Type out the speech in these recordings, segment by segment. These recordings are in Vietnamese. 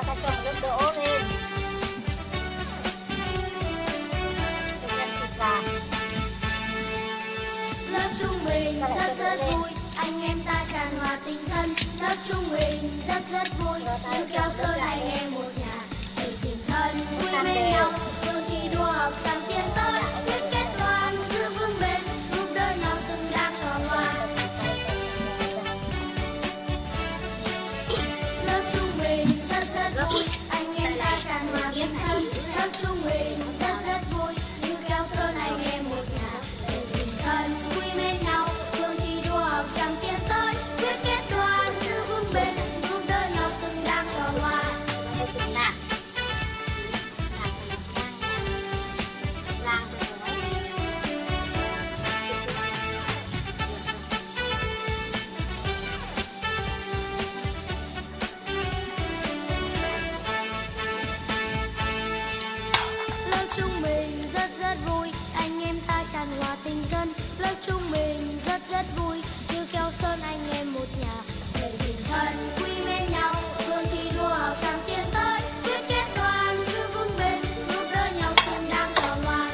ta cho nước đỗ lên. Lớp chúng mình rất vui, anh em ta tràn hòa tình thân. Lớp chúng mình rất vui, như keo sơn anh em một nhà, để tình thân vui bên nhau, luôn thi đua học chẳng tiến tới, biết kết đoàn giữ vững bền, giúp đỡ nhau xứng đáng tròn hòa. Lớp chúng mình rất vui, anh em ta tràn hòa tình thân. Lớp chúng mình rất vui, như keo sơn anh em một nhà, để tình thân vui bên nhau, luôn thi đua học chẳng tiến tới, biết kết đoàn giữ vững bền, giúp đỡ nhau xứng đáng tròn hòa. Lớp chúng mình rất vui, anh em ta tràn hòa tình thân. Lớp chúng mình rất vui, như keo sơn anh em một nhà, để tình thân quý mến nhau, luôn thi đua học chẳng tiến tới, biết kết đoàn giữ vững bền, giúp đỡ nhau xứng đáng tròn hòa.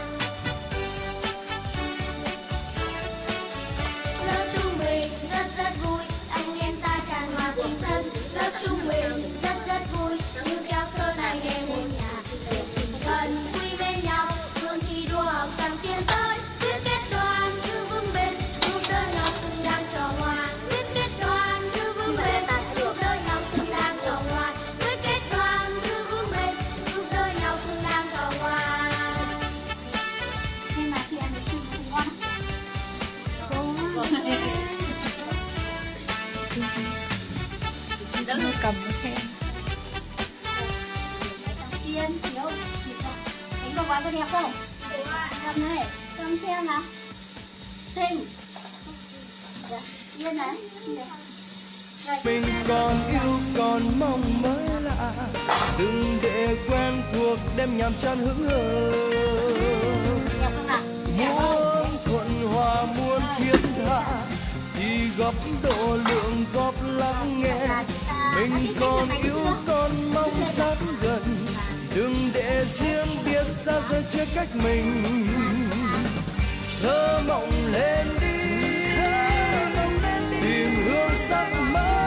Lớp chúng mình rất vui, anh em ta tràn hòa tình thân. Lớp chúng mình rất vui, như keo sơn anh em một nhà, để tình thân quý mến nhau, luôn thi đua học chẳng tiến tới, biết kết đoàn giữ vững bền, giúp đỡ nhau xứng đáng tròn hòa. Biết kết đoàn giữ vững bền, giúp đỡ nhau xứng đáng tròn hòa. Biết kết đoàn giữ vững bền, giúp đỡ nhau xứng đáng tròn hòa. Nhưng mà khi ăn được chung không ngon. Nó cầm nó xem. Chiên, thiếu, đánh cầu quán có đẹp không? Cầm này, cầm xem nào. Xinh. Chiên này. Mình còn yêu còn mong mới lạ, đừng để quen thuộc đêm nhàm chán hững hờ. Đẹp không nào? Muốn thuận hòa muốn thiên hạ thì góp độ lượng góp lắng nghe. Mình còn yêu còn mong sát gần, đừng để riêng biệt xa rời chia cách mình. Thơ mộng lên đi, tìm hương sắc mới.